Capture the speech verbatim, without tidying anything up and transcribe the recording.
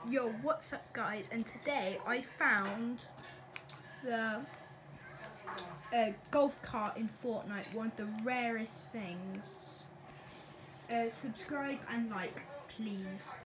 Yo, what's up guys? And today I found the uh, golf cart in Fortnite, one of the rarest things. Uh, subscribe and like, please.